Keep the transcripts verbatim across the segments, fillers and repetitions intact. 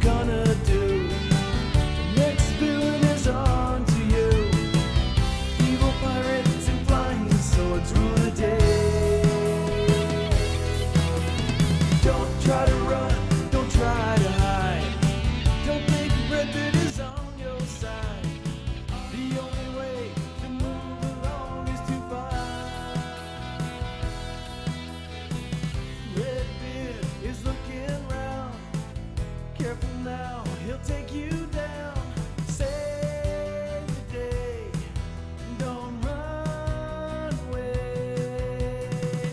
gonna do? The next villain is on to you. Evil pirates and flying swords rule the day. Don't try to run, don't try to hide. Don't think Red Beard is on your side. The only way to move along is to fight. Red Beard is looking round. Careful now, he'll take you down. Save the day, don't run away.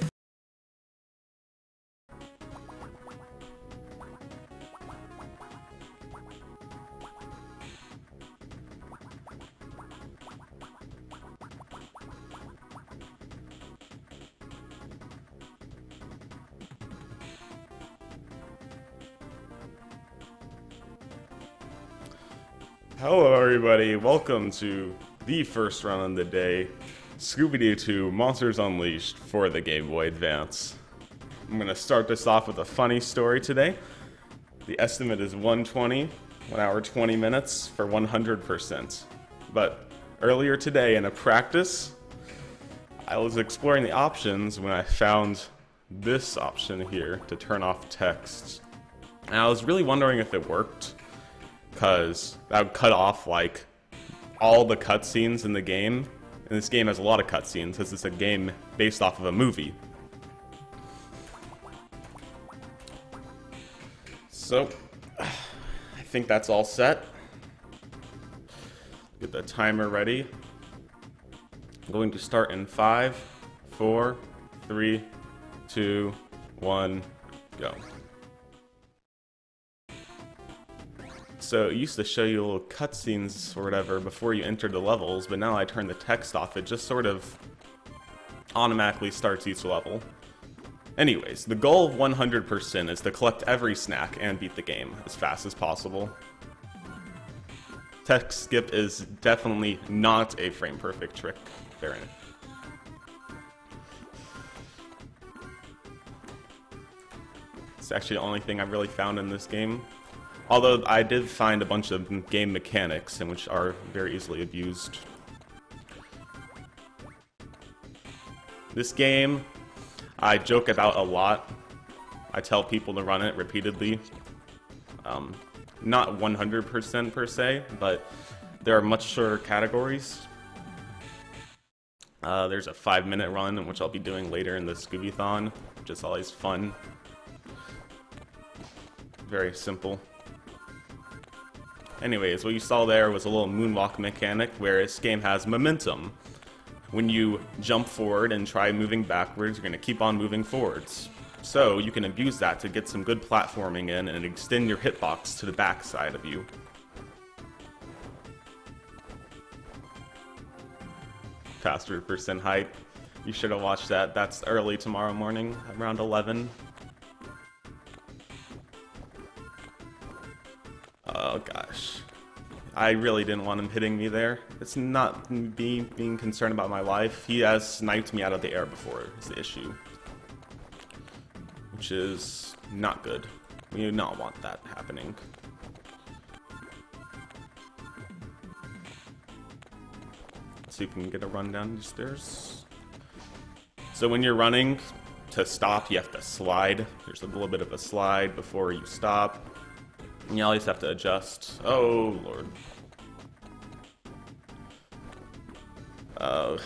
Hello everybody, welcome to the first run of the day, Scooby-Doo two Monsters Unleashed for the Game Boy Advance. I'm going to start this off with a funny story today. The estimate is one twenty, one hour twenty minutes for one hundred percent. But earlier today in a practice, I was exploring the options when I found this option here to turn off text. And I was really wondering if it worked, because that would cut off like all the cutscenes in the game. And this game has a lot of cutscenes because it's a game based off of a movie. So, I think that's all set. Get the timer ready. I'm going to start in five, four, three, two, one, go. So it used to show you little cutscenes or whatever before you entered the levels, but now I turn the text off, it just sort of automatically starts each level. Anyways, the goal of one hundred percent is to collect every snack and beat the game as fast as possible. Text skip is definitely not a frame perfect trick therein. It's actually the only thing I've really found in this game. Although I did find a bunch of game mechanics in which are very easily abused. This game, I joke about a lot. I tell people to run it repeatedly. Um, not one hundred percent per se, but there are much shorter categories. Uh, there's a five minute run, which I'll be doing later in the Scooby-thon, which is always fun. Very simple. Anyways, what you saw there was a little moonwalk mechanic where this game has momentum. When you jump forward and try moving backwards, you're going to keep on moving forwards. So you can abuse that to get some good platforming in and extend your hitbox to the back side of you. Faster percent hype. You should have watched that. That's early tomorrow morning, around eleven. Oh gosh, I really didn't want him hitting me there. It's not me being concerned about my life. He has sniped me out of the air before, is the issue. Which is not good. We do not want that happening. So you can get a run down these stairs. So when you're running, to stop you have to slide. There's a little bit of a slide before you stop. And you always have to adjust. Oh, Lord. Uh,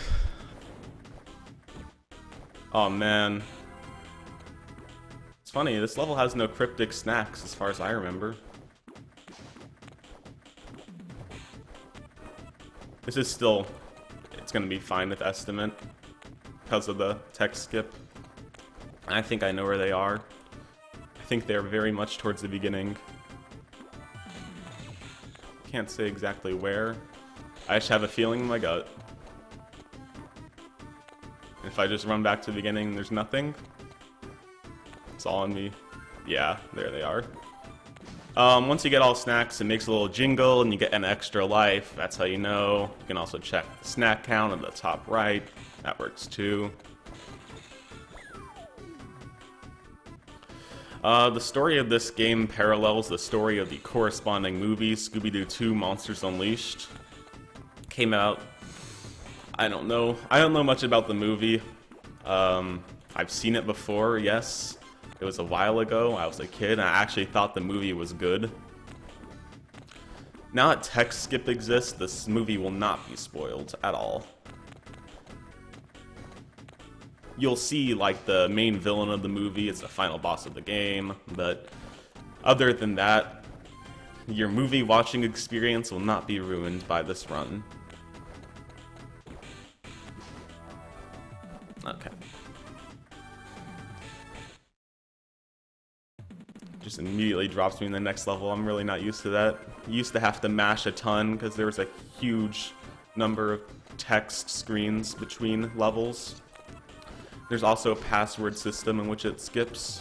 oh, man. It's funny, this level has no cryptic snacks as far as I remember. This is still... It's gonna be fine with estimate because of the text skip. I think I know where they are. I think they're very much towards the beginning. Can't say exactly where. I just have a feeling in my gut. If I just run back to the beginning, there's nothing. It's all on me. Yeah, there they are. Um, once you get all snacks, it makes a little jingle and you get an extra life. That's how you know. You can also check the snack count on the top right. That works too. Uh, the story of this game parallels the story of the corresponding movie, Scooby-Doo two Monsters Unleashed. Came out, I don't know, I don't know much about the movie. Um, I've seen it before, yes. It was a while ago, I was a kid, and I actually thought the movie was good. Now that text skip exists, this movie will not be spoiled at all. You'll see, like, the main villain of the movie, it's the final boss of the game, but other than that, your movie watching experience will not be ruined by this run. Okay. Just immediately drops me in the next level. I'm really not used to that. Used to have to mash a ton because there was a huge number of text screens between levels. There's also a password system in which it skips.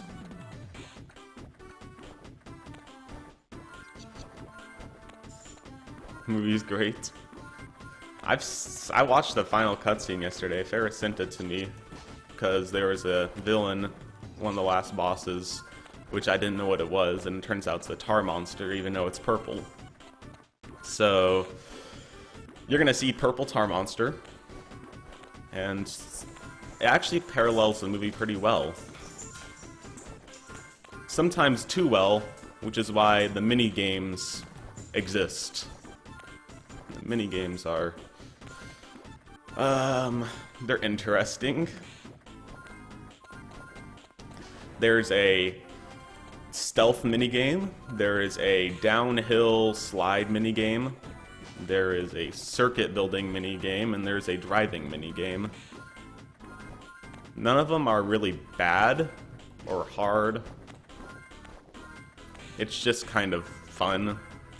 Movie's great. I've s I watched the final cutscene yesterday. Ferris sent it to me because there was a villain, one of the last bosses, which I didn't know what it was, and it turns out it's the tar monster, even though it's purple. So you're gonna see purple tar monster, and it actually parallels the movie pretty well. Sometimes too well, which is why the mini games exist. The mini games are, um, they're interesting. There's a stealth minigame, there is a downhill slide minigame, there is a circuit building minigame, and there's a driving minigame. None of them are really bad or hard. It's just kind of fun.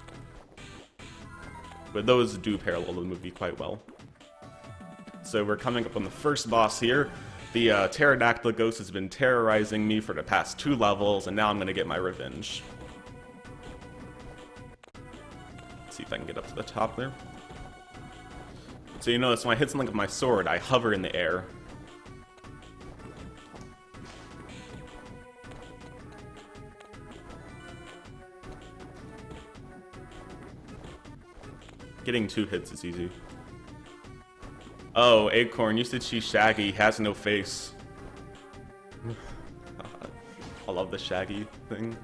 But those do parallel the movie quite well. So we're coming up on the first boss here. The uh, pterodactyl ghost has been terrorizing me for the past two levels, and now I'm gonna get my revenge. Let's see if I can get up to the top there. So you notice when I hit something with my sword, I hover in the air. Getting two hits is easy. Oh, Acorn, you said she's Shaggy, has no face. I love the Shaggy thing.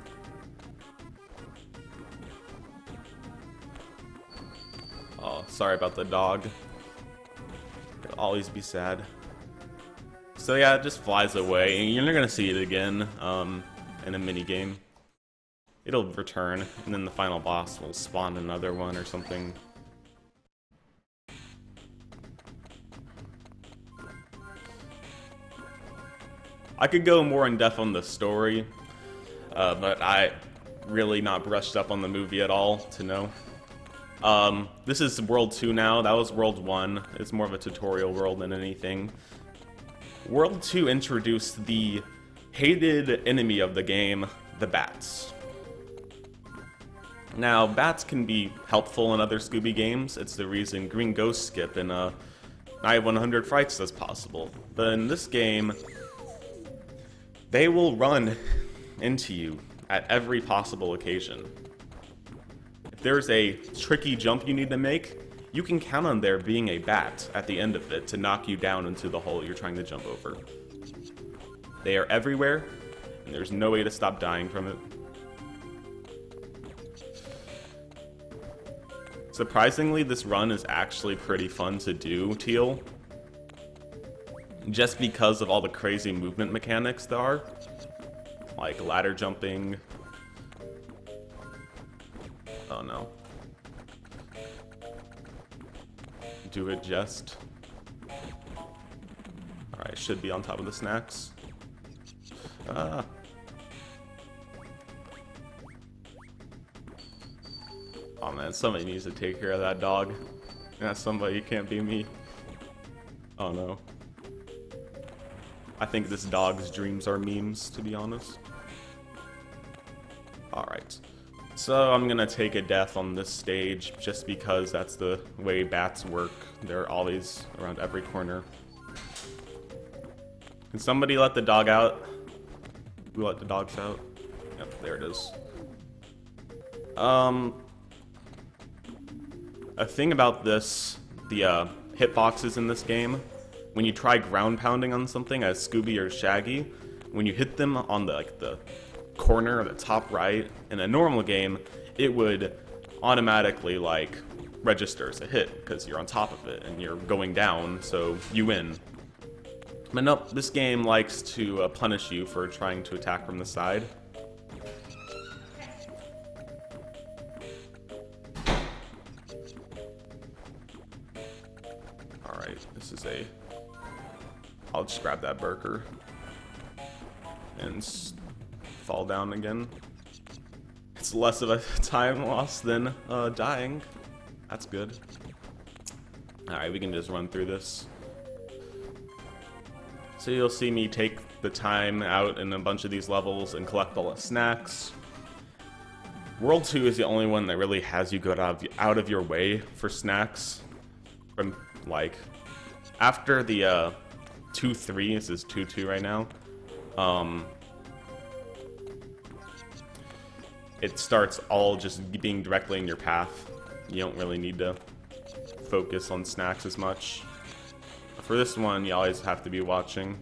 Oh, sorry about the dog. It'll always be sad. So yeah, it just flies away, and you're not gonna see it again um, in a minigame. It'll return, and then the final boss will spawn another one or something. I could go more in depth on the story, uh, but I really not brushed up on the movie at all to know. Um, this is World two now, that was World one. It's more of a tutorial world than anything. World two introduced the hated enemy of the game, the bats. Now, bats can be helpful in other Scooby games. It's the reason Green Ghost Skip in uh, Night one hundred Frights is possible. But in this game, they will run into you at every possible occasion. If there's a tricky jump you need to make, you can count on there being a bat at the end of it to knock you down into the hole you're trying to jump over. They are everywhere, and there's no way to stop dying from it. Surprisingly, this run is actually pretty fun to do, Teal. Just because of all the crazy movement mechanics there are. Like ladder jumping. Oh no. Do it just. Alright, should be on top of the snacks. Ah. Oh man, somebody needs to take care of that dog. Yeah, somebody, can't be me. Oh no. I think this dog's dreams are memes, to be honest. Alright. So I'm gonna take a death on this stage, just because that's the way bats work. They're always around every corner. Can somebody let the dog out? Who let the dogs out? Yep, there it is. Um, a thing about this, the uh, hitboxes in this game, when you try ground pounding on something as Scooby or Shaggy, when you hit them on the like the corner or the top right in a normal game, it would automatically like register as a hit because you're on top of it and you're going down, so you win. But nope, this game likes to uh, punish you for trying to attack from the side. Alright, this is a... I'll just grab that burger and s fall down again. It's less of a time loss than uh, dying. That's good. Alright, we can just run through this. So you'll see me take the time out in a bunch of these levels and collect all the snacks. World two is the only one that really has you go out of, out of your way for snacks. From, like, after the uh, two three, this is two two right now, um, it starts all just being directly in your path. You don't really need to focus on snacks as much. For this one, you always have to be watching.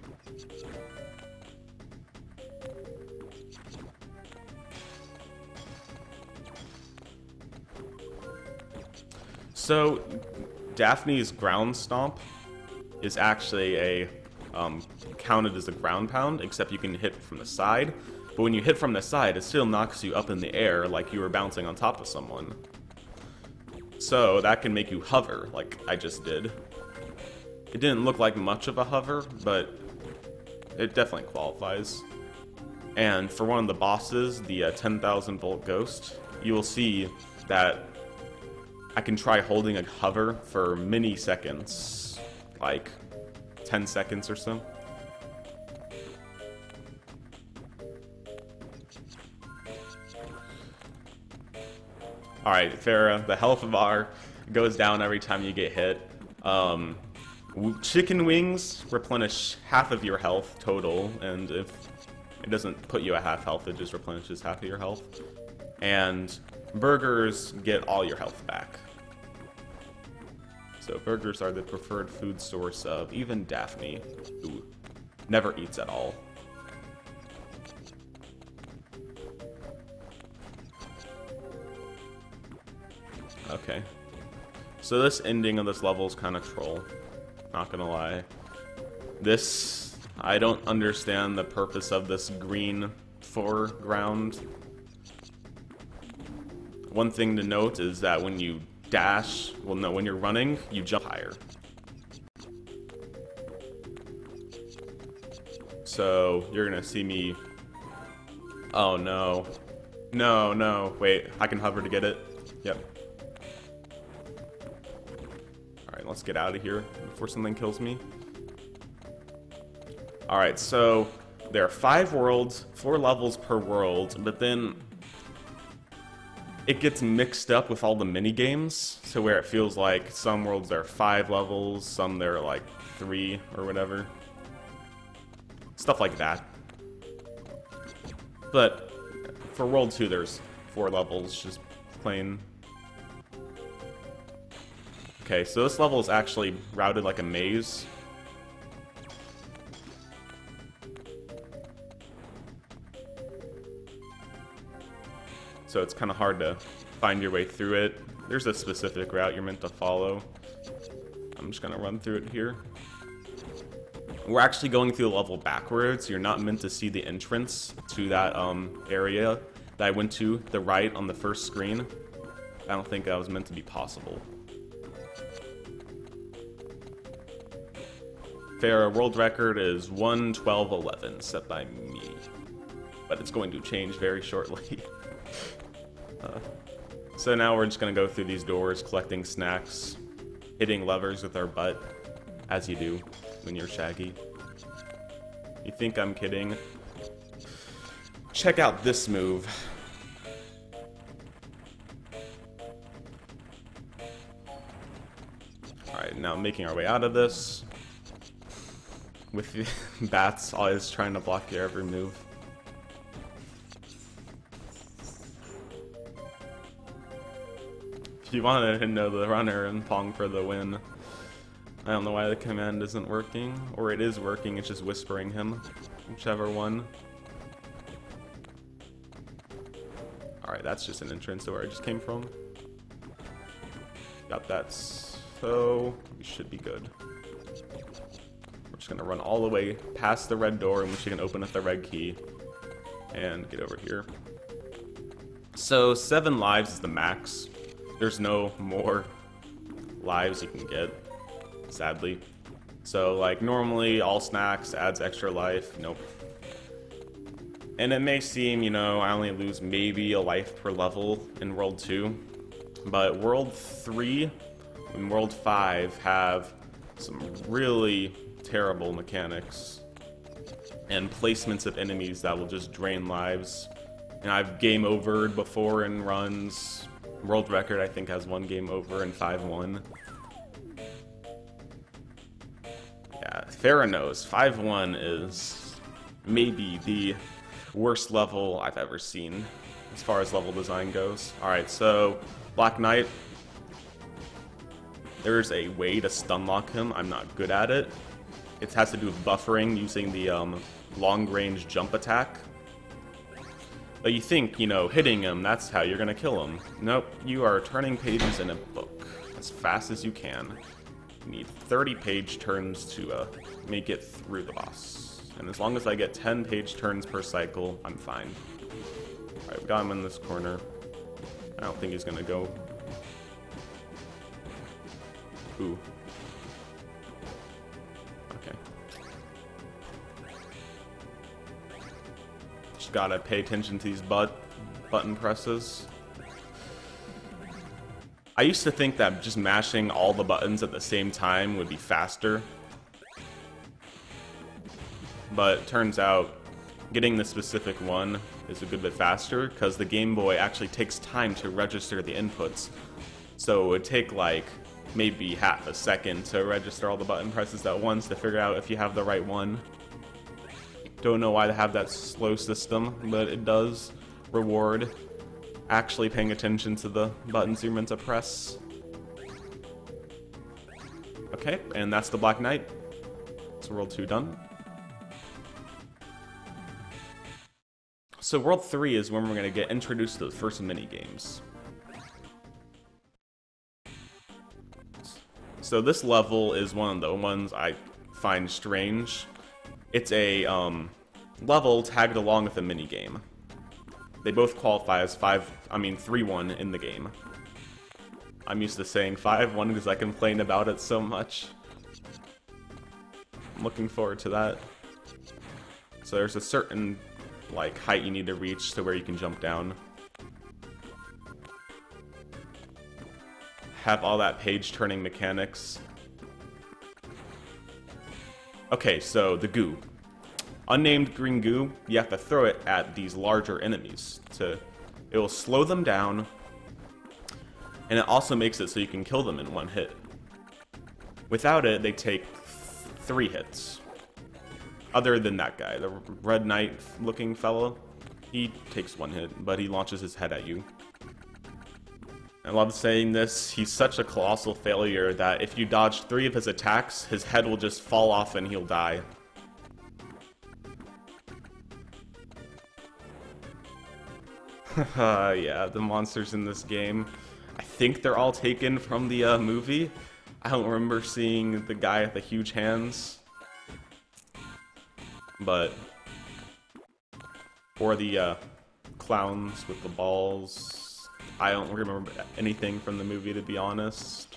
So, Daphne's ground stomp is actually a um, counted as a ground pound, except you can hit from the side. But when you hit from the side, it still knocks you up in the air like you were bouncing on top of someone. So that can make you hover, like I just did. It didn't look like much of a hover, but it definitely qualifies. And for one of the bosses, the uh, ten thousand volt ghost, you will see that I can try holding a hover for many seconds, like ten seconds or so. Alright, Farah, the health bar goes down every time you get hit. Um, chicken wings replenish half of your health total, and if it doesn't put you at half health, it just replenishes half of your health. And burgers get all your health back. So burgers are the preferred food source of even Daphne, who never eats at all. Okay. So this ending of this level is kind of troll. Not gonna lie. This, I don't understand the purpose of this green foreground. One thing to note is that when you dash, well no, when you're running, you jump higher. So you're gonna see me, oh no, no, no, wait, I can hover to get it, yep. Alright, let's get out of here before something kills me. Alright, so there are five worlds, four levels per world, but then it gets mixed up with all the mini games, so where it feels like some worlds there are five levels, some there are like three or whatever. Stuff like that. But for World two, there's four levels, just plain. Okay, so this level is actually routed like a maze. So it's kind of hard to find your way through it. There's a specific route you're meant to follow. I'm just gonna run through it here. We're actually going through the level backwards. You're not meant to see the entrance to that um, area that I went to, the right on the first screen. I don't think that was meant to be possible. Fair world record is one twelve eleven, set by me. But it's going to change very shortly. uh, so now we're just going to go through these doors, collecting snacks, hitting levers with our butt, as you do when you're Shaggy. You think I'm kidding? Check out this move. Alright, now making our way out of this. With the bats always trying to block your every move. You wanted to know the runner and Pong for the win. I don't know why the command isn't working, or it is working, it's just whispering him. Whichever one. Alright, that's just an entrance to where I just came from. Got that, so we should be good. We're just gonna run all the way past the red door, in which you can open with the red key, and get over here. So, seven lives is the max. There's no more lives you can get, sadly. So, like, normally all snacks adds extra life. Nope. And it may seem, you know, I only lose maybe a life per level in World two. But World three and World five have some really terrible mechanics and placements of enemies that will just drain lives. And I've game overed before in runs. World record, I think, has one game over in five one. Yeah, Theranos, five one is maybe the worst level I've ever seen as far as level design goes. Alright, so Black Knight. There's a way to stun lock him. I'm not good at it. It has to do with buffering using the um, long-range jump attack. But you think, you know, hitting him, that's how you're gonna kill him. Nope, you are turning pages in a book as fast as you can. You need thirty page turns to uh, make it through the boss. And as long as I get ten page turns per cycle, I'm fine. Alright, we got him in this corner. I don't think he's gonna go. Ooh. Okay. Just gotta pay attention to these but button presses. I used to think that just mashing all the buttons at the same time would be faster. But it turns out getting the specific one is a good bit faster because the Game Boy actually takes time to register the inputs. So it would take like maybe half a second to register all the button presses at once to figure out if you have the right one. Don't know why they have that slow system, but it does reward actually paying attention to the buttons you're meant to press. Okay, and that's the Black Knight. So World two done. So World three is when we're going to get introduced to the first mini-games. So this level is one of the ones I find strange. It's a um, level tagged along with a mini-game. They both qualify as five, I mean three one in the game. I'm used to saying five one because I complain about it so much. I'm looking forward to that. So there's a certain like height you need to reach to where you can jump down. Have all that page turning mechanics. Okay, so the goo. Unnamed green goo, you have to throw it at these larger enemies. To, it will slow them down, and it also makes it so you can kill them in one hit. Without it, they take three hits. Other than that guy, the Red Knight looking fellow, he takes one hit, but he launches his head at you. I love saying this, he's such a colossal failure that if you dodge three of his attacks, his head will just fall off and he'll die. uh, yeah, the monsters in this game, I think they're all taken from the uh, movie. I don't remember seeing the guy with the huge hands. But, or the uh, clowns with the balls, I don't remember anything from the movie, to be honest.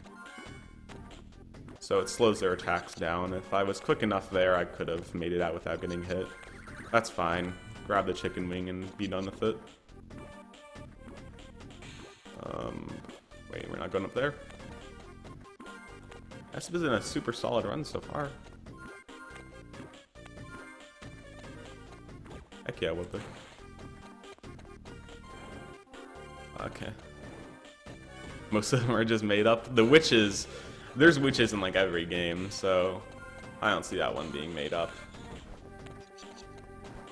So it slows their attacks down. If I was quick enough there, I could have made it out without getting hit. That's fine. Grab the chicken wing and be done with it. Um, wait, we're not going up there? This has been a super solid run so far. Heck yeah, would be. Okay. Most of them are just made up. The witches, there's witches in like every game, so I don't see that one being made up.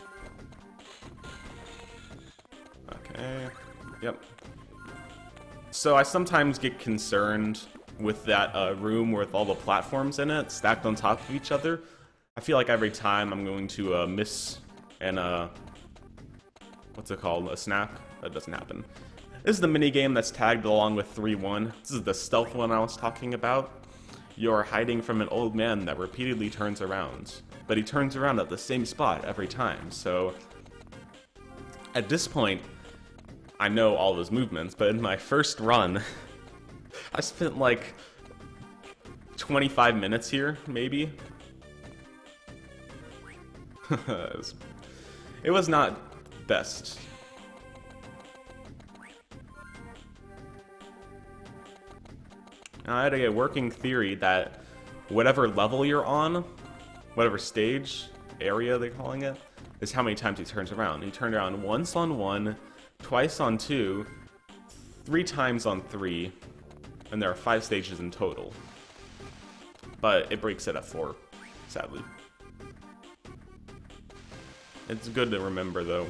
Okay. Yep. So I sometimes get concerned with that uh, room with all the platforms in it stacked on top of each other. I feel like every time I'm going to uh, miss an, uh, what's it called, a snack? That doesn't happen. This is the mini game that's tagged along with three one. This is the stealth one I was talking about. You're hiding from an old man that repeatedly turns around, but he turns around at the same spot every time. So at this point, I know all of his movements, but in my first run, I spent like twenty-five minutes here, maybe. it, was, it was not best. I had a working theory that whatever level you're on, whatever stage, area they're calling it, is how many times he turns around. He turned around once on one, twice on two, three times on three, and there are five stages in total. But it breaks it at four, sadly. It's good to remember, though.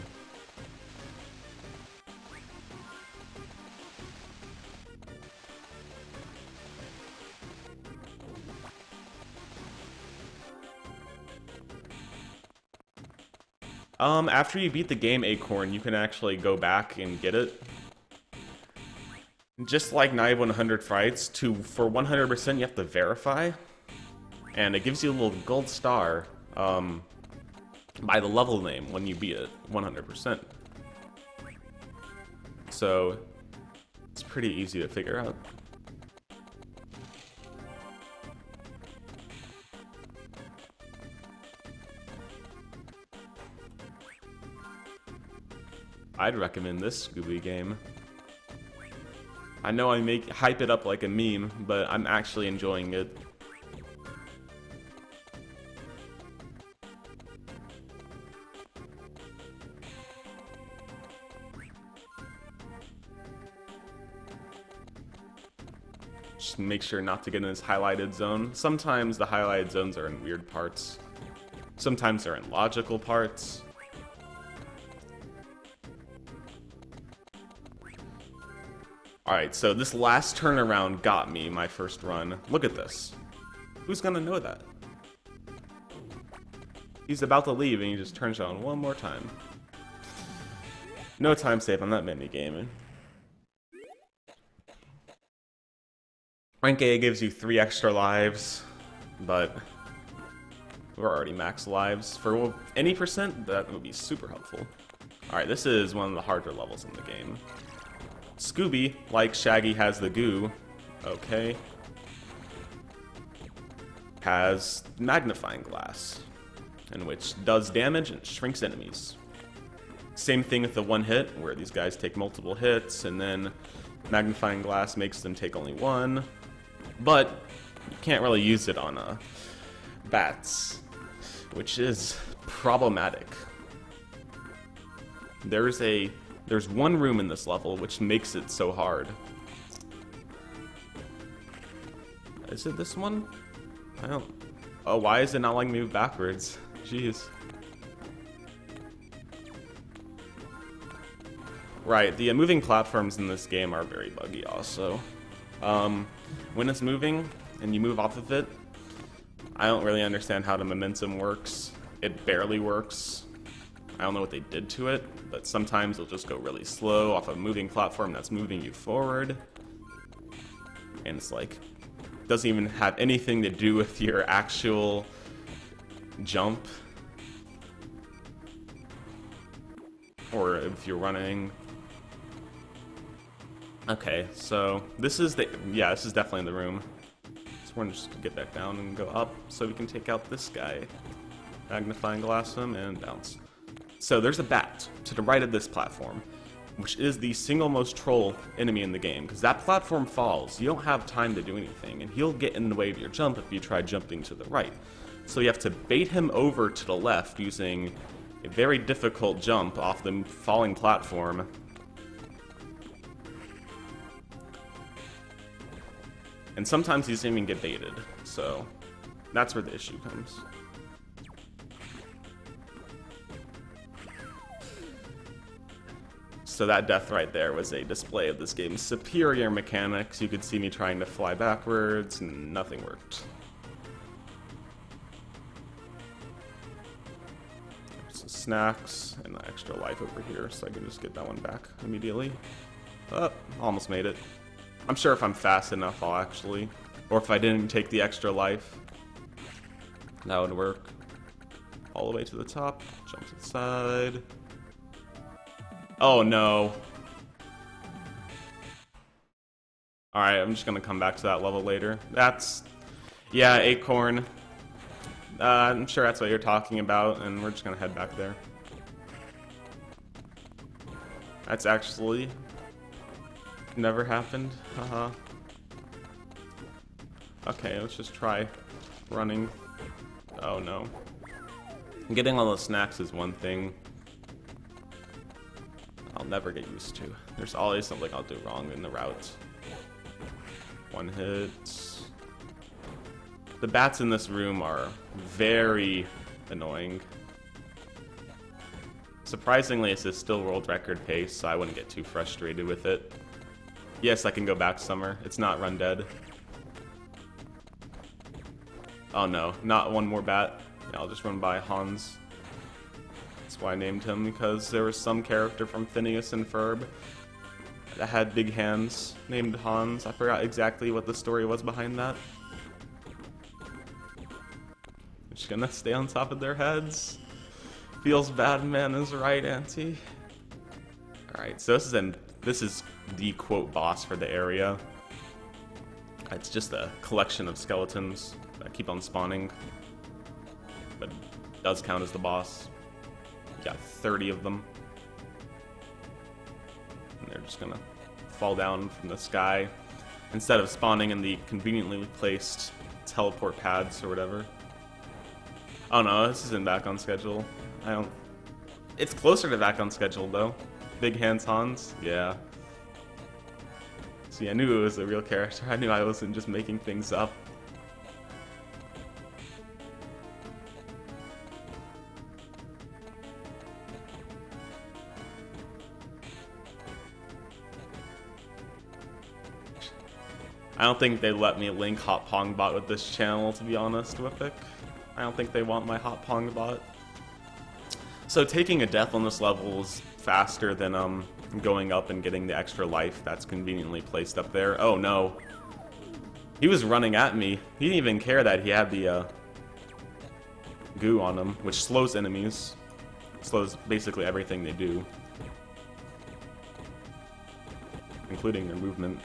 Um, after you beat the game Acorn, you can actually go back and get it. Just like Naive one hundred Frights, to for one hundred percent you have to verify, and it gives you a little gold star um, by the level name when you beat it one hundred percent. So it's pretty easy to figure out. I'd recommend this Scooby game. I know I make hype it up like a meme, but I'm actually enjoying it. Just make sure not to get in this highlighted zone. Sometimes the highlighted zones are in weird parts. Sometimes they're in logical parts. Alright, so this last turnaround got me my first run. Look at this. Who's gonna know that? He's about to leave and he just turns around one more time. No time save on that minigame. Rank A gives you three extra lives, but we're already max lives. For any percent, that would be super helpful. Alright, this is one of the harder levels in the game. Scooby, like Shaggy has the goo, okay, has magnifying glass, in which does damage and shrinks enemies. Same thing with the one hit, where these guys take multiple hits, and then magnifying glass makes them take only one, but you can't really use it on uh, bats, which is problematic. There's a There's one room in this level which makes it so hard. Is it this one? I don't... Oh, why is it not letting me move backwards? Jeez. Right, the uh, moving platforms in this game are very buggy also. Um, when it's moving and you move off of it, I don't really understand how the momentum works. It barely works. I don't know what they did to it, but sometimes it'll just go really slow off a moving platform that's moving you forward. And it's like, doesn't even have anything to do with your actual jump. Or if you're running. Okay, so this is the, yeah, this is definitely the room. So we're gonna just get back down and go up so we can take out this guy. Magnifying glass him and bounce. So there's a bat to the right of this platform, which is the single most troll enemy in the game, because that platform falls, you don't have time to do anything, and he'll get in the way of your jump if you try jumping to the right. So you have to bait him over to the left using a very difficult jump off the falling platform. And sometimes he doesn't even get baited, so that's where the issue comes. so that death right there was a display of this game's superior mechanics. You could see me trying to fly backwards, and nothing worked. Some snacks, and the extra life over here, so I can just get that one back immediately. Oh, almost made it. I'm sure if I'm fast enough, I'll actually... Or if I didn't take the extra life, that would work. All the way to the top, jump to the side. Oh no. Alright, I'm just gonna come back to that level later. That's... Yeah, Acorn. Uh, I'm sure that's what you're talking about, and we're just gonna head back there. That's actually... never happened. Haha. Okay, let's just try running. Oh no. Getting all the snacks is one thing I'll never get used to. There's always something I'll do wrong in the route. One hit. The bats in this room are very annoying. Surprisingly, this is still world record pace, so I wouldn't get too frustrated with it. Yes, I can go back Summer. It's not Run Dead. Oh no, not one more bat. Yeah, I'll just run by Hans. That's why I named him, because there was some character from Phineas and Ferb that had big hands named Hans. I forgot exactly what the story was behind that. I'm just gonna stay on top of their heads. Feels bad, man is right, Auntie. Alright, so this is an, this is the quote boss for the area. It's just a collection of skeletons that keep on spawning, but it does count as the boss. You got thirty of them, and they're just gonna fall down from the sky instead of spawning in the conveniently placed teleport pads or whatever. Oh no, this isn't back on schedule. I don't... It's closer to back on schedule though. Big Hands Hans, yeah. See, I knew it was a real character. I knew I wasn't just making things up. I don't think they let me link Hot Pong Bot with this channel, to be honest, Whippic. I don't think they want my Hot Pong Bot. So taking a death on this level is faster than um going up and getting the extra life that's conveniently placed up there. Oh no. He was running at me. He didn't even care that he had the uh, goo on him, which slows enemies. Slows basically everything they do, including their movement.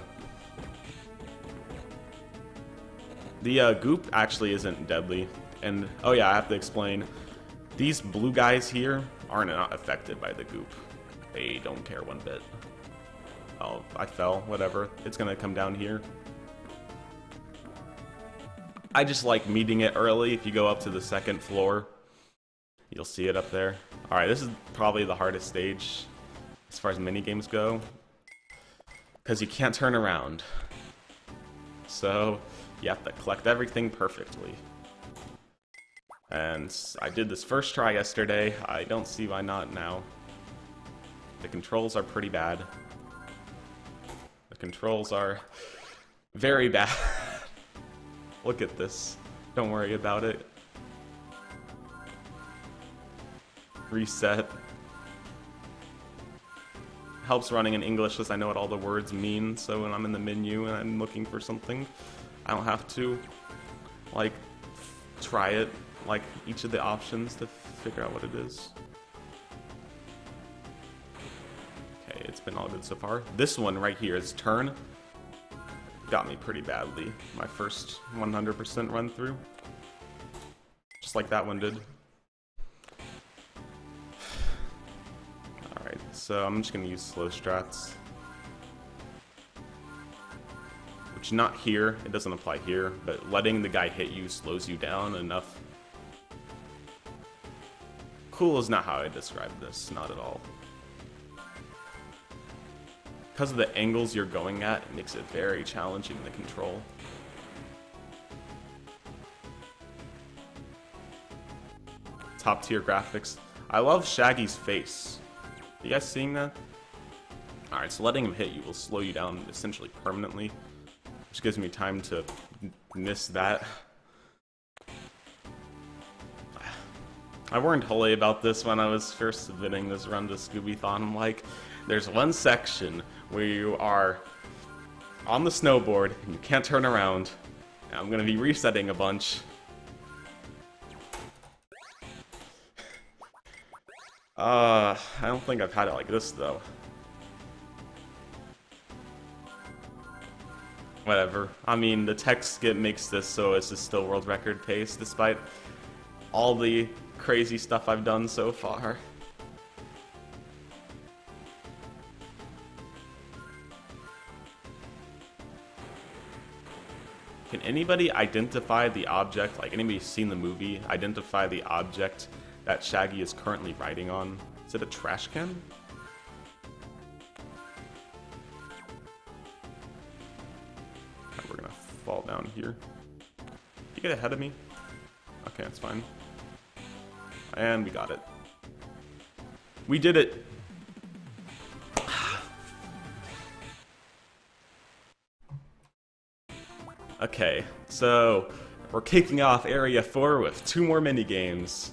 The uh, goop actually isn't deadly, and oh yeah, I have to explain. These blue guys here are not affected by the goop. They don't care one bit. Oh, I fell, whatever. It's gonna come down here. I just like meeting it early. If you go up to the second floor, you'll see it up there. Alright, this is probably the hardest stage as far as minigames go, because you can't turn around. So you have to collect everything perfectly. And I did this first try yesterday. I don't see why not now. The controls are pretty bad. The controls are very bad. Look at this. Don't worry about it. Reset. Helps running in English because I know what all the words mean, so when I'm in the menu and I'm looking for something, I don't have to, like, try it, like, each of the options to figure out what it is. Okay, it's been all good so far. This one right here is turn. Got me pretty badly. My first one hundred percent run through. Just like that one did. Alright, so I'm just gonna use slow strats. Which, not here, it doesn't apply here, but letting the guy hit you slows you down enough. Cool is not how I describe this, not at all. Because of the angles you're going at, it makes it very challenging to control. Top tier graphics. I love Shaggy's face. You guys seeing that? Alright, so letting him hit you will slow you down essentially permanently, which gives me time to miss that. I warned Holly about this when I was first submitting this run to Scooby-Thon. I'm like, there's one section where you are on the snowboard and you can't turn around. And I'm gonna be resetting a bunch. Uh, I don't think I've had it like this though. Whatever. I mean, the tech skip makes this so it's a still world record pace, despite all the crazy stuff I've done so far. Can anybody identify the object, like anybody seen the movie, identify the object that Shaggy is currently riding on? Is it a trash can? We're gonna fall down here. You get ahead of me? Okay, that's fine. And we got it. We did it! Okay, so we're kicking off Area four with two more minigames.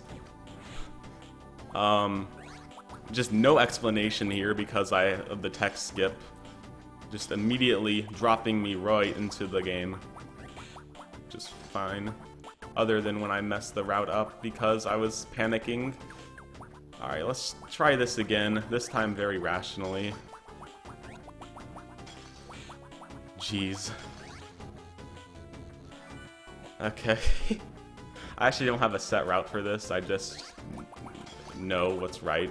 Um, just no explanation here because I of the tech skip. Just immediately dropping me right into the game. Just fine. Other than when I messed the route up because I was panicking. Alright, let's try this again. This time very rationally. Jeez. Okay. I actually don't have a set route for this. I just know what's right.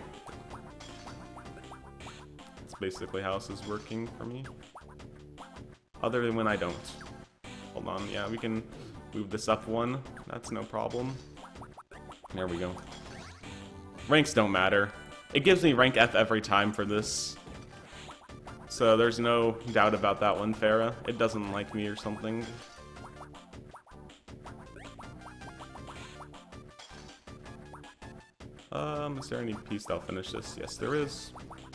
That's basically how this is working for me. Other than when I don't. Hold on, yeah, we can move this up one. That's no problem. There we go. Ranks don't matter. It gives me rank F every time for this. So there's no doubt about that one, Farah. It doesn't like me or something. Um, is there any piece that'll finish this? Yes, there is.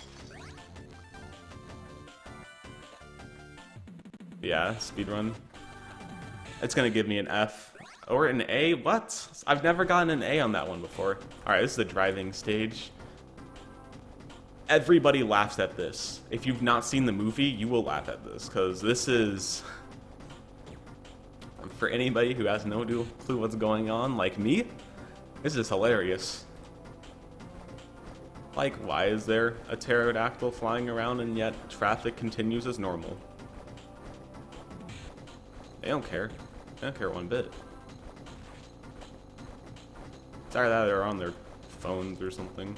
Yeah, speedrun. It's gonna give me an F. Or an A? What? I've never gotten an A on that one before. Alright, this is the driving stage. Everybody laughs at this. If you've not seen the movie, you will laugh at this, because this is... For anybody who has no clue what's going on, like me, this is hilarious. Like, why is there a pterodactyl flying around and yet traffic continues as normal? They don't care. They don't care one bit. It's either that or they're on their phones or something.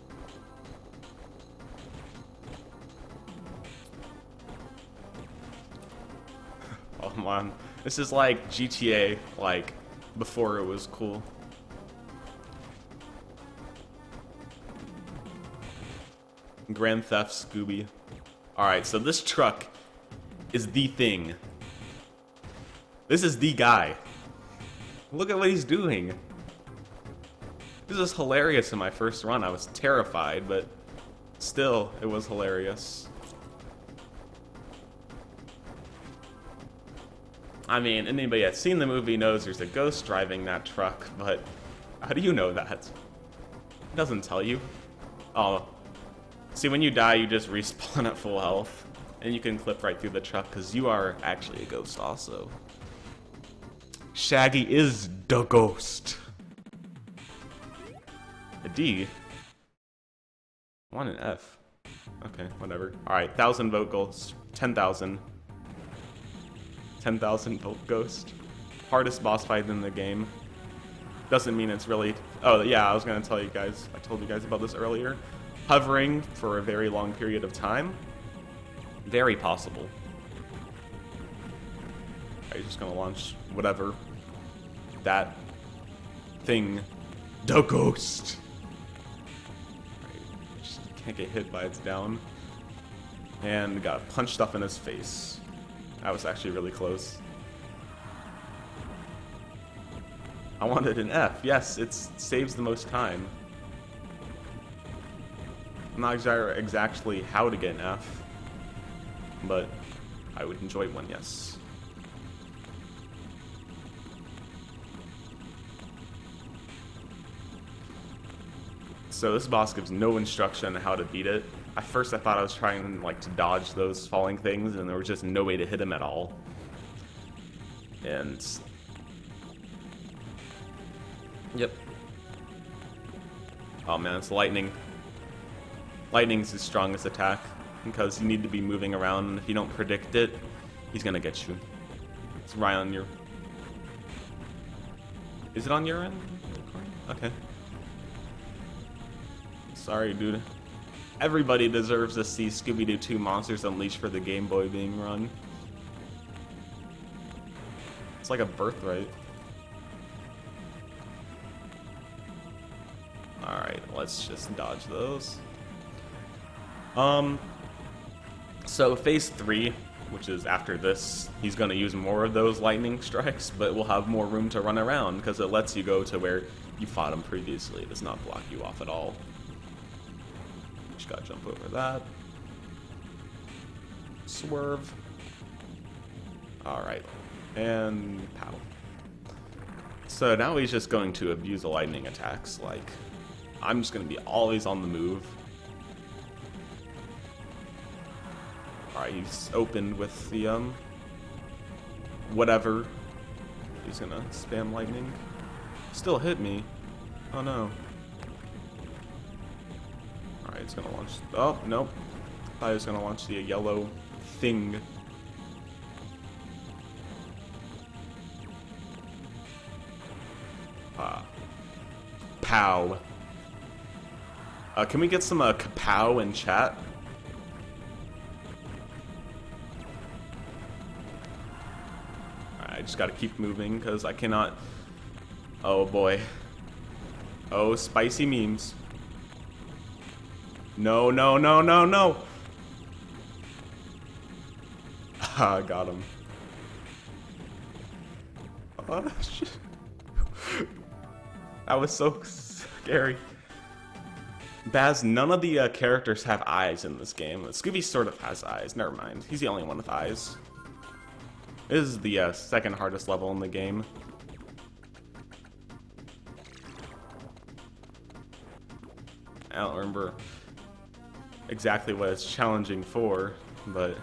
Oh man, this is like G T A, like, before it was cool. Grand Theft Scooby. Alright, so this truck is the thing. This is the guy. Look at what he's doing. This is hilarious in my first run. I was terrified, but still, it was hilarious. I mean, anybody that's seen the movie knows there's a ghost driving that truck, but how do you know that? It doesn't tell you. Oh. See, when you die, you just respawn at full health, and you can clip right through the truck, because you are actually a ghost also. Shaggy is the ghost. A D? I want an F. Okay, whatever. Alright, thousand vote ghost. ten thousand. ten thousand vote ghost. Hardest boss fight in the game. Doesn't mean it's really... Oh, yeah, I was going to tell you guys. I told you guys about this earlier. Hovering for a very long period of time. Very possible. I'm just gonna launch whatever. That thing. The ghost. Right, just can't get hit by its down. And got punched up in his face. That was actually really close. I wanted an F. Yes, it saves the most time. I'm not sure exactly how to get an F. but I would enjoy one, yes. So this boss gives no instruction on how to beat it. At first I thought I was trying like to dodge those falling things, and there was just no way to hit him at all. And yep. Oh man, it's lightning. Lightning's his strongest attack because you need to be moving around, and if you don't predict it, he's gonna get you. It's right on your... Is it on your end? Okay. Sorry, dude. Everybody deserves to see Scooby-Doo two Monsters Unleashed for the Game Boy being run. It's like a birthright. Alright, let's just dodge those. Um, so phase three, which is after this, he's going to use more of those lightning strikes, but we'll have more room to run around because it lets you go to where you fought him previously. It does not block you off at all. Just gotta jump over that. Swerve. Alright. And pow. So now he's just going to abuse the lightning attacks. Like, I'm just going to be always on the move. Alright, he's opened with the, um, whatever. He's going to spam lightning. Still hit me. Oh no. Alright, it's going to launch. Oh, nope. Thought he was going to launch the yellow thing. Uh, pow. Uh, can we get some uh, kapow in chat? Alright, I just gotta keep moving because I cannot... Oh boy. Oh, spicy memes. No, no, no, no, no! Ah, got him. Oh, shit. That was so scary. Baz, none of the uh, characters have eyes in this game. Scooby sort of has eyes. Never mind. He's the only one with eyes. This is the uh, second hardest level in the game. I don't remember exactly what it's challenging for, but...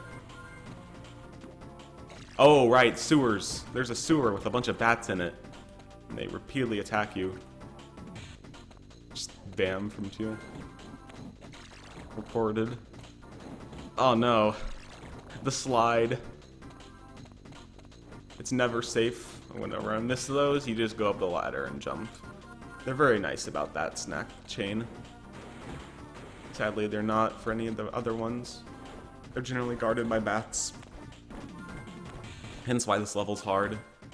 Oh, right, sewers. There's a sewer with a bunch of bats in it. And they repeatedly attack you. Just bam from two. Reported. Oh no. The slide. It's never safe. Whenever I miss those, you just go up the ladder and jump. They're very nice about that snack chain. Sadly, they're not for any of the other ones. They're generally guarded by bats. Hence why this level's hard.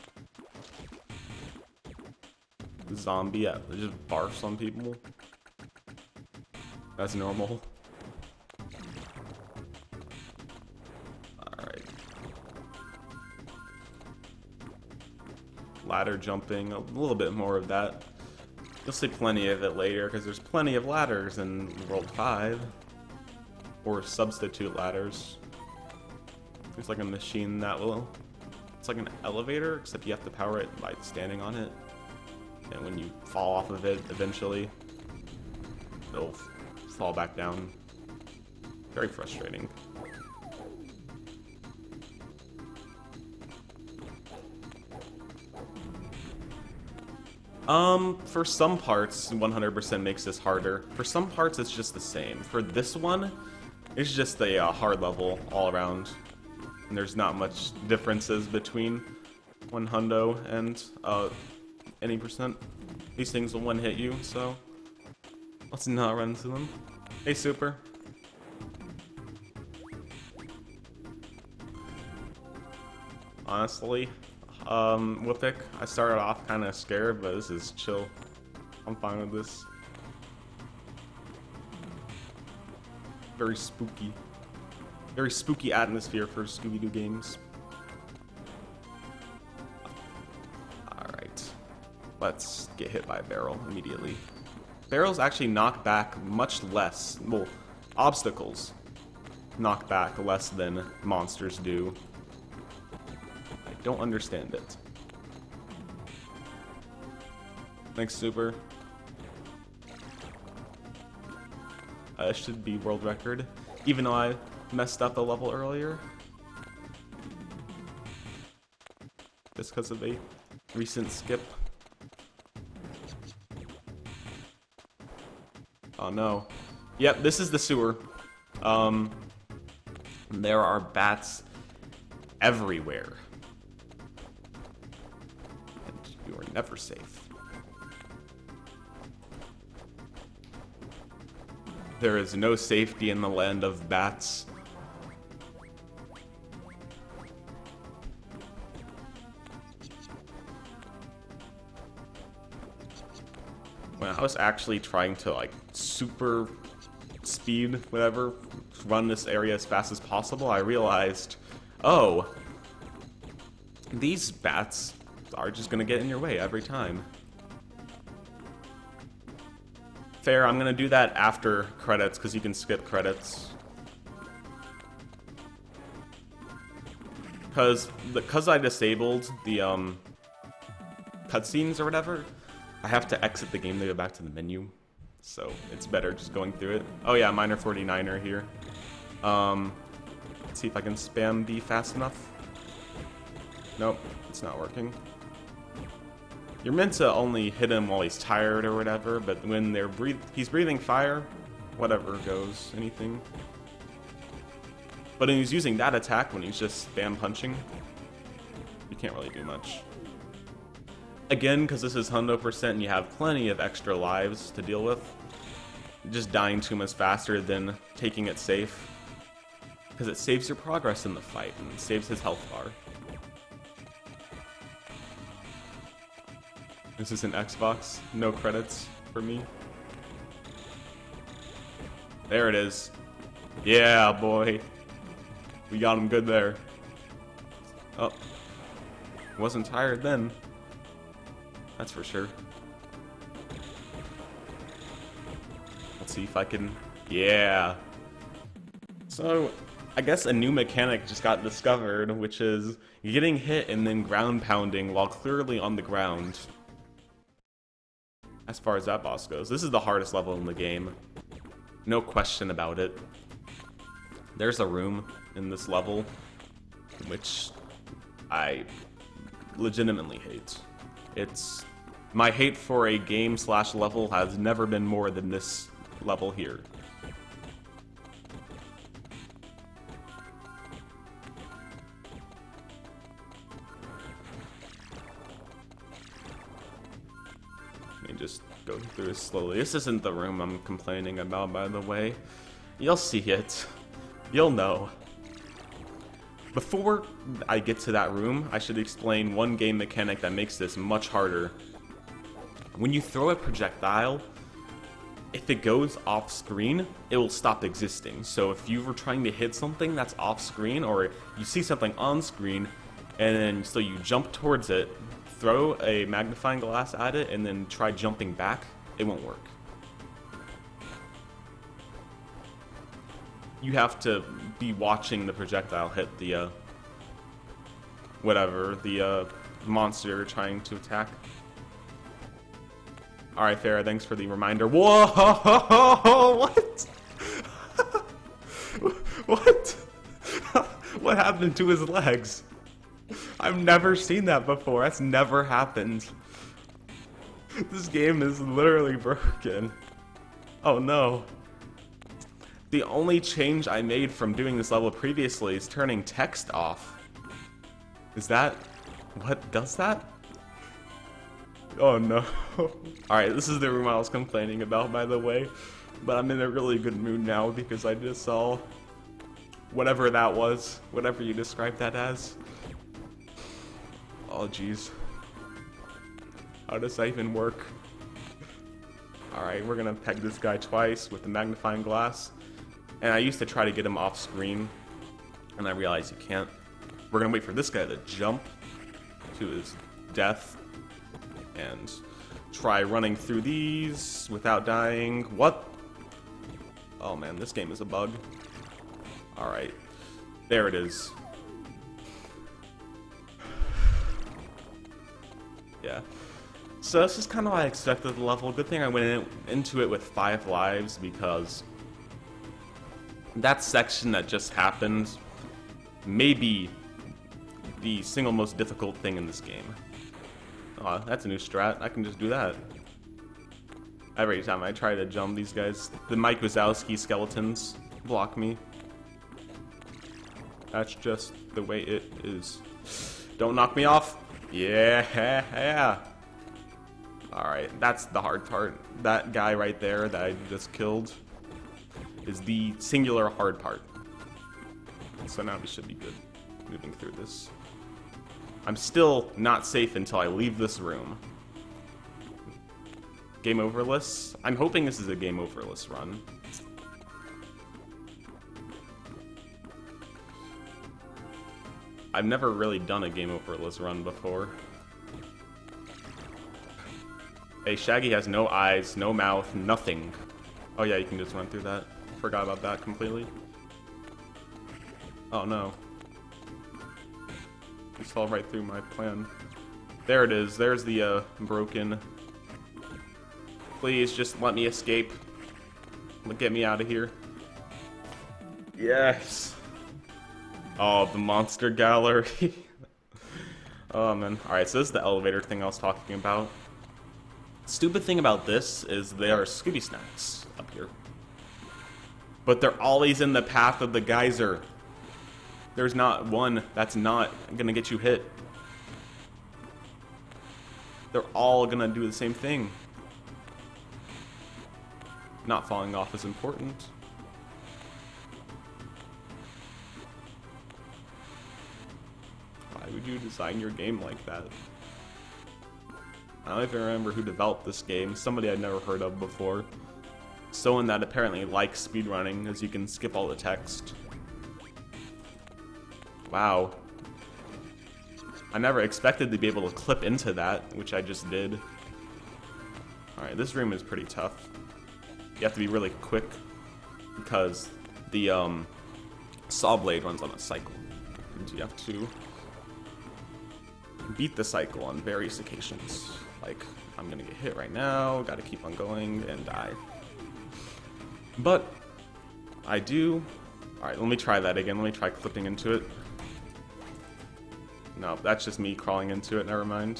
Zombie, yeah, they just barfs on people. That's normal. Alright. Ladder jumping, a little bit more of that. You'll see plenty of it later, because there's plenty of ladders in World five. Or substitute ladders. There's like a machine that will... It's like an elevator, except you have to power it by standing on it. And when you fall off of it, eventually, it'll fall back down. Very frustrating. Um, for some parts, one hundred percent makes this harder. For some parts, it's just the same. For this one, it's just a uh, hard level all around. And there's not much differences between one hundo and uh, any percent. These things will one hit you, so let's not run into them. Hey, Super. Honestly, um, Whippick, I started off kind of scared, but this is chill. I'm fine with this. Very spooky. Very spooky atmosphere for Scooby-Doo games. Alright. Let's get hit by a barrel immediately. Barrels actually knock back much less, well, obstacles knock back less than monsters do. I don't understand it. Thanks, Super. Uh, it should be world record, even though I messed up a level earlier. Just because of a recent skip. Oh no. Yep, this is the sewer. Um, there are bats everywhere. And you are never safe. There is no safety in the land of bats. When I was actually trying to like super speed, whatever, run this area as fast as possible, I realized, oh, these bats are just gonna get in your way every time. Fair, I'm gonna do that after credits, because you can skip credits. Because because I disabled the um, cutscenes or whatever, I have to exit the game to go back to the menu. So it's better just going through it. Oh yeah, Miner forty-niner here. Um, let's see if I can spam B fast enough. Nope, it's not working. You're meant to only hit him while he's tired or whatever, but when they're breathe he's breathing fire, whatever goes, anything. But when he's using that attack, when he's just spam punching, you can't really do much. Again, because this is one hundred percent and you have plenty of extra lives to deal with, just dying to him is faster than taking it safe. Because it saves your progress in the fight and saves his health bar. This is an Xbox, no credits for me. There it is. Yeah, boy. We got him good there. Oh. Wasn't tired then. That's for sure. Let's see if I can... Yeah. So, I guess a new mechanic just got discovered, which is getting hit and then ground pounding while clearly on the ground. As far as that boss goes, this is the hardest level in the game. No question about it. There's a room in this level, which I legitimately hate. It's... My hate for a game slash level has never been more than this level here. Let me just go through this slowly. This isn't the room I'm complaining about, by the way. You'll see it. You'll know. Before I get to that room, I should explain one game mechanic that makes this much harder. When you throw a projectile, if it goes off screen, it will stop existing. So if you were trying to hit something that's off screen, or you see something on screen, and then so you jump towards it, throw a magnifying glass at it, and then try jumping back, it won't work. You have to be watching the projectile hit the, uh, whatever, the, uh, monster you're trying to attack. Alright, Farah, thanks for the reminder. Whoa! What? What? What happened to his legs? I've never seen that before. That's never happened. This game is literally broken. Oh no. The only change I made from doing this level previously is turning text off. Is that what does that? Oh no. Alright, this is the room I was complaining about, by the way. But I'm in a really good mood now because I just saw whatever that was. Whatever you described that as. Oh jeez. How does that even work? Alright, we're gonna peg this guy twice with the magnifying glass. And I used to try to get him off screen. And I realized you can't. We're gonna wait for this guy to jump to his death. And try running through these without dying. What? Oh man, this game is a bug. Alright. There it is. Yeah. So this is kind of what I expected the level. Good thing I went in, into it with five lives, because that section that just happened may be the single most difficult thing in this game. Aw, that's a new strat. I can just do that. Every time I try to jump, these guys, the Mike Wazowski skeletons, block me. That's just the way it is. Don't knock me off. Yeah, yeah. Alright, that's the hard part. That guy right there that I just killed is the singular hard part. So now we should be good moving through this. I'm still not safe until I leave this room. Game overless? I'm hoping this is a game overless run. I've never really done a game overless run before. Hey, Shaggy has no eyes, no mouth, nothing. Oh yeah, you can just run through that. Forgot about that completely. Oh no. Just fell right through my plan. There it is. There's the uh, broken. Please just let me escape. Get me out of here. Yes. Oh, the monster gallery. Oh man. Alright, so this is the elevator thing I was talking about. Stupid thing about this is there are Scooby Snacks up here. But they're always in the path of the geyser. There's not one that's not gonna get you hit. They're all gonna do the same thing. Not falling off is important. Why would you design your game like that? I don't even remember who developed this game. Somebody I'd never heard of before. Someone that apparently likes speedrunning, as you can skip all the text. Wow. I never expected to be able to clip into that, which I just did. Alright, this room is pretty tough. You have to be really quick, because the um, saw blade runs on a cycle. And you have to beat the cycle on various occasions. Like, I'm gonna get hit right now, gotta keep on going, and die. But, I do... Alright, let me try that again. Let me try clipping into it. No, that's just me crawling into it, never mind.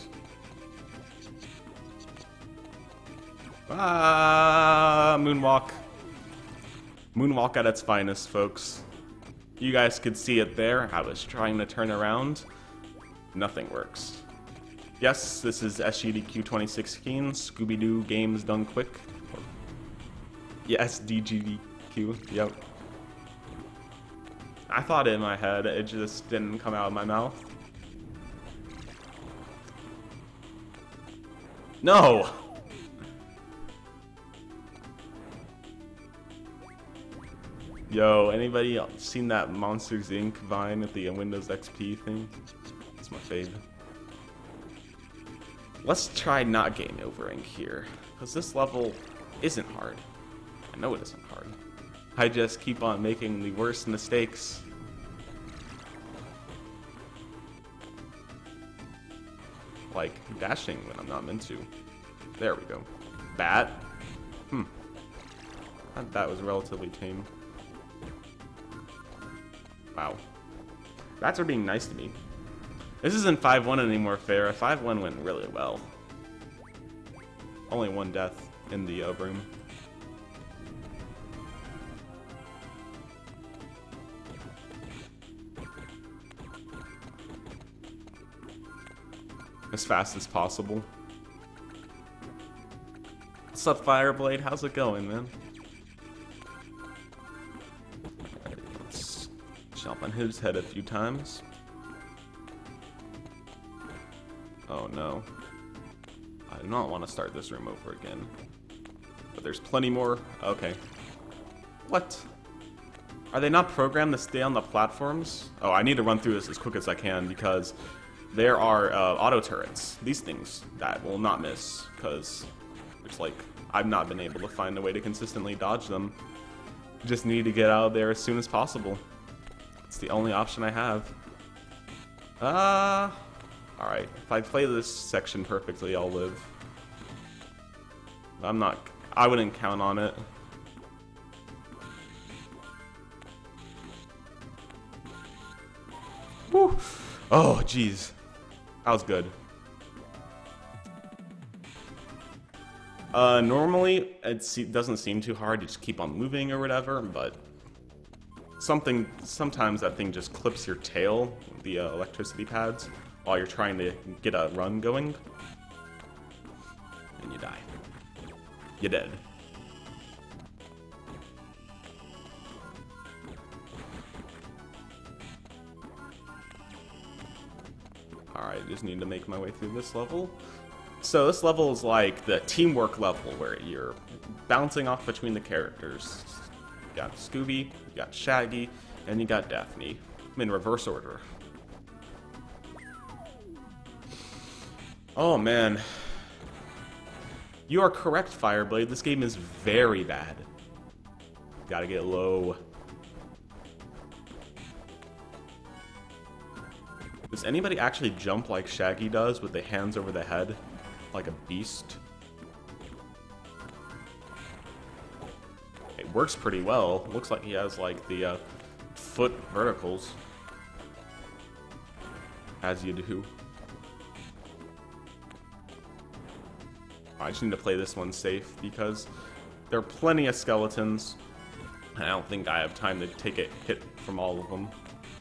Ah, moonwalk. Moonwalk at its finest, folks. You guys could see it there. I was trying to turn around. Nothing works. Yes, this is S G D Q twenty sixteen, Scooby-Doo Games Done Quick. Yes, D G D Q, yep. I thought it in my head, it just didn't come out of my mouth. No! Yo, anybody seen that Monsters Incorporated Vine at the Windows X P thing? It's my fave. Let's try not game overing here, because this level isn't hard. I know it isn't hard. I just keep on making the worst mistakes. Like dashing when I'm not meant to. There we go. Bat? Hmm. That, that was relatively tame. Wow. Bats are being nice to me. This isn't five one anymore, fair. five one went really well. Only one death in the uh, room. As fast as possible. What's up, Fireblade? How's it going, man? Alright, let's jump on his head a few times. Oh no. I do not want to start this room over again. But there's plenty more. Okay. What? Are they not programmed to stay on the platforms? Oh, I need to run through this as quick as I can because there are uh, auto turrets. These things that will not miss because it's like I've not been able to find a way to consistently dodge them. Just need to get out of there as soon as possible. It's the only option I have. Ah, uh, alright. If I play this section perfectly, I'll live. I'm not... I wouldn't count on it. Whew. Oh, jeez. That was good. Uh, normally, it se doesn't seem too hard to just keep on moving or whatever, but... Something... Sometimes that thing just clips your tail, the uh, electricity pads, while you're trying to get a run going. And you die. You're dead. Alright, just need to make my way through this level. So this level is like the teamwork level where you're bouncing off between the characters. You got Scooby, you got Shaggy, and you got Daphne. I'm in reverse order. Oh man. You are correct, Fireblade. This game is very bad. Gotta get low. Does anybody actually jump like Shaggy does with the hands over the head? Like a beast? It works pretty well. Looks like he has like the uh, foot verticals. As you do. I just need to play this one safe because there are plenty of skeletons. And I don't think I have time to take a hit from all of them.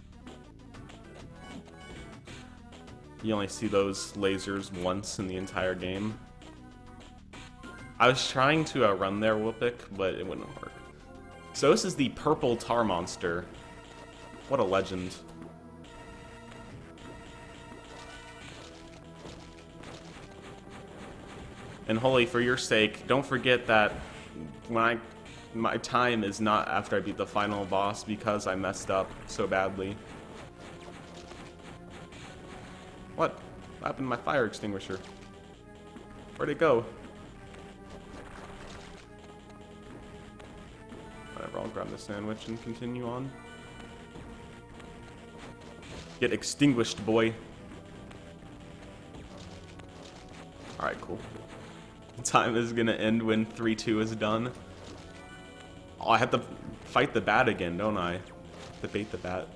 You only see those lasers once in the entire game. I was trying to uh, run there, Whoopik, but it wouldn't work. So this is the purple tar monster. What a legend. And Holy, for your sake, don't forget that when I, my time is not after I beat the final boss because I messed up so badly. What? What happened to my fire extinguisher? Where'd it go? Whatever, I'll grab the sandwich and continue on. Get extinguished, boy. Alright, cool. Time is gonna end when three two is done. Oh, I have to fight the bat again, don't I? Debate the bat.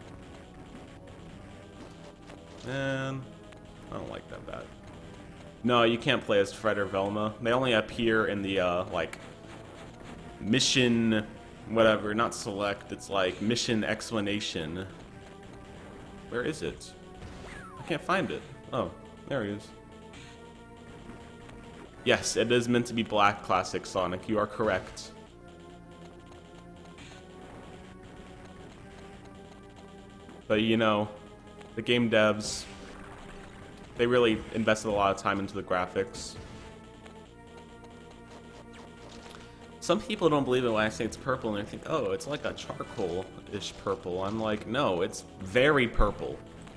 Man, I don't like that bat. No, you can't play as Fred or Velma. They only appear in the, uh, like, mission, whatever, not select, it's like mission explanation. Where is it? I can't find it. Oh, there he is. Yes, it is meant to be Black Classic Sonic, you are correct. But you know, the game devs, they really invested a lot of time into the graphics. Some people don't believe it when I say it's purple and they think, oh, it's like a charcoal-ish purple. I'm like, no, it's very purple.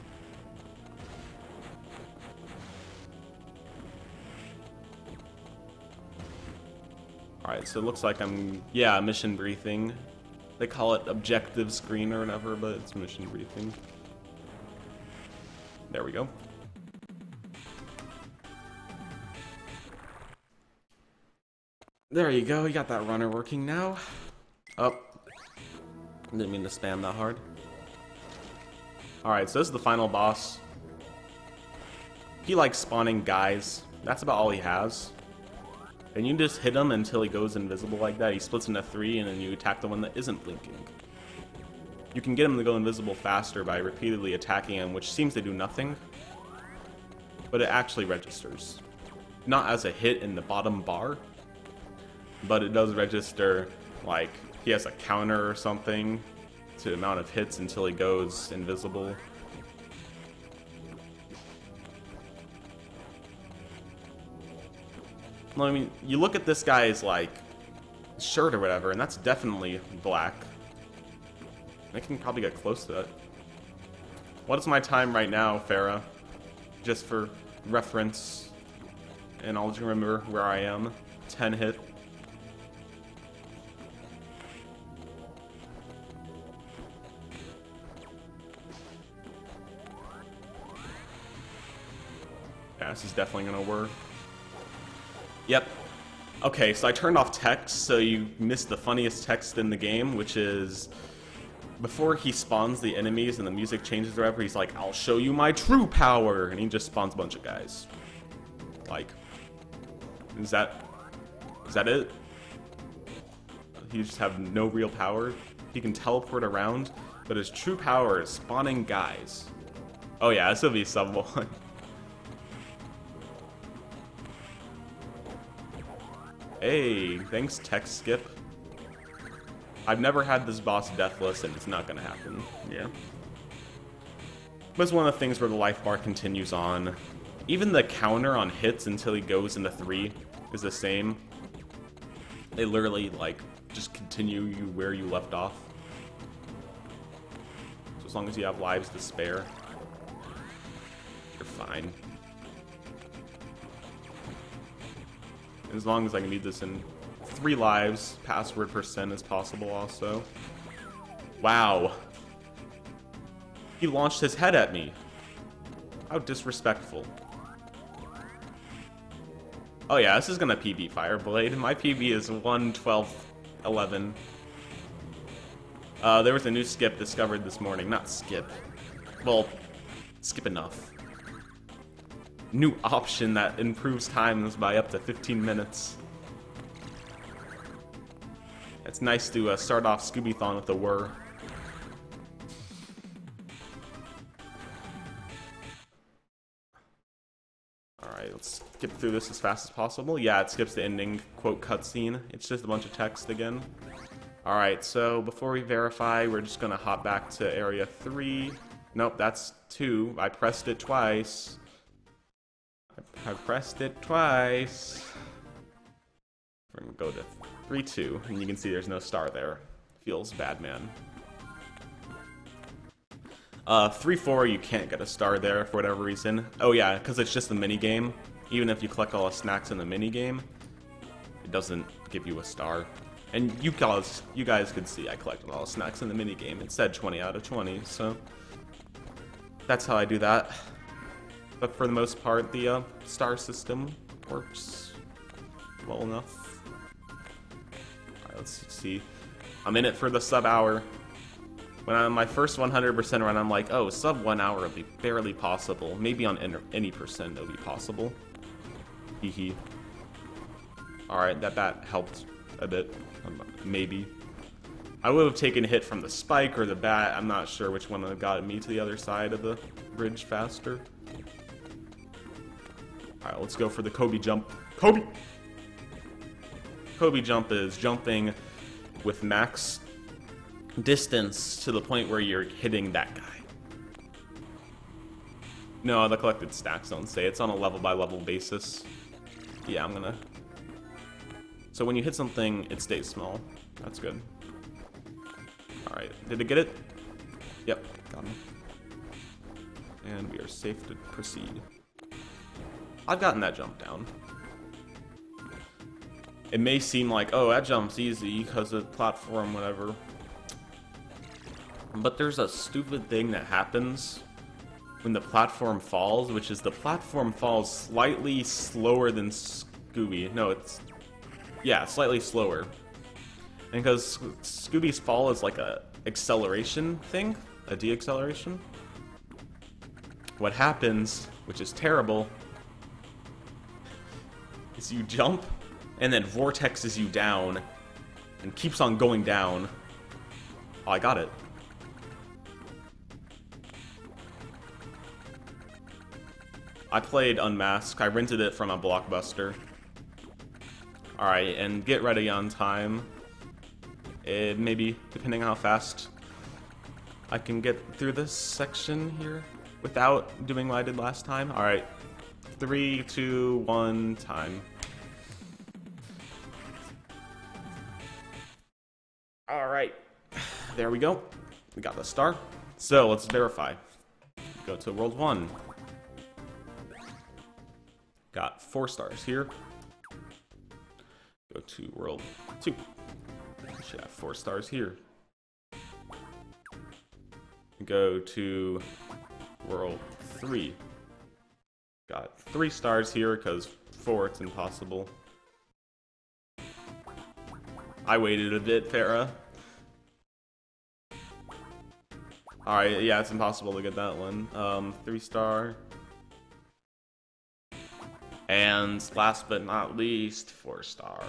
Alright, so it looks like I'm, yeah, mission briefing. They call it objective screen or whatever, but it's mission briefing. There we go. There you go, you got that runner working now. Oh, didn't mean to spam that hard. Alright, so this is the final boss. He likes spawning guys. That's about all he has. And you just hit him until he goes invisible like that. He splits into three, and then you attack the one that isn't blinking. You can get him to go invisible faster by repeatedly attacking him, which seems to do nothing. But it actually registers. Not as a hit in the bottom bar, but it does register, like, he has a counter or something to the amount of hits until he goes invisible. Well, I mean, you look at this guy's, like, shirt or whatever, and that's definitely black. I can probably get close to it. What is my time right now, Farah? Just for reference, and I'll just remember where I am. ten hit. Yeah, this is definitely gonna work. Yep. Okay, so I turned off text, so you missed the funniest text in the game, which is before he spawns the enemies and the music changes or whatever, he's like, "I'll show you my true power," and he just spawns a bunch of guys. Like, is that is that it? He just have no real power. He can teleport around, but his true power is spawning guys. Oh yeah, this will be sub one. Hey, thanks tech skip. I've never had this boss deathless, and it's not gonna happen. Yeah. But it's one of the things where the life bar continues on. Even the counter on hits until he goes into three is the same. They literally, like, just continue you where you left off. So as long as you have lives to spare, you're fine. As long as I can beat this in three lives, password percent is possible also. Wow. He launched his head at me. How disrespectful. Oh yeah, this is gonna P B Fireblade. My P B is one twelve eleven. Uh, there was a new skip discovered this morning. Not skip. Well, skip enough. New option that improves times by up to fifteen minutes. It's nice to uh, start off Scooby-thon with a whir. Alright, let's skip through this as fast as possible. Yeah, it skips the ending quote cutscene. It's just a bunch of text again. Alright, so before we verify, we're just gonna hop back to area three. Nope, that's two. I pressed it twice. I, I pressed it twice. We're gonna go to three two, and you can see there's no star there. Feels bad, man. Uh, three four, you can't get a star there for whatever reason. Oh yeah, because it's just a mini game. Even if you collect all the snacks in the mini game, it doesn't give you a star. And you guys, you guys could see I collected all the snacks in the mini game. It said twenty out of twenty, so that's how I do that. But for the most part, the uh, star system works well enough. Alright, let's see. I'm in it for the sub hour. When I'm on my first one hundred percent run, I'm like, oh, sub one hour would be barely possible. Maybe on any percent it'll be possible. Hee hee. Alright, that bat helped a bit. Um, maybe. I would have taken a hit from the spike or the bat. I'm not sure which one would have gotten me to the other side of the bridge faster. Alright, let's go for the Kobe jump. Kobe! Kobe jump is jumping with max distance to the point where you're hitting that guy. No, the collected stacks don't say. It's on a level by level basis. Yeah, I'm gonna... So when you hit something, it stays small. That's good. Alright, did it get it? Yep, got him. And we are safe to proceed. I've gotten that jump down. It may seem like, oh, that jump's easy because of platform, whatever. But there's a stupid thing that happens when the platform falls, which is the platform falls slightly slower than Scooby. No, it's... Yeah, slightly slower. And because Scooby's fall is like a acceleration thing, a deacceleration, what happens, which is terrible, is you jump, and then vortexes you down, and keeps on going down. Oh, I got it. I played Unmasked. I rented it from a Blockbuster. Alright, and get ready on time. It maybe, depending on how fast I can get through this section here without doing what I did last time. Alright, three, two, one, time. Alright, there we go. We got the star. So let's verify. Go to World one. Got four stars here. Go to World two. Should have four stars here. Go to World three. Got three stars here because four it's impossible. I waited a bit, Farah. Alright, yeah, it's impossible to get that one. Um, three star. And last but not least, four star.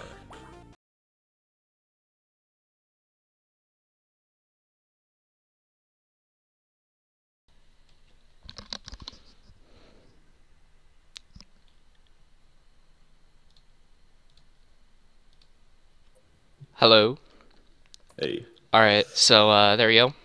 Hello. Hey. All right, so uh, there we go.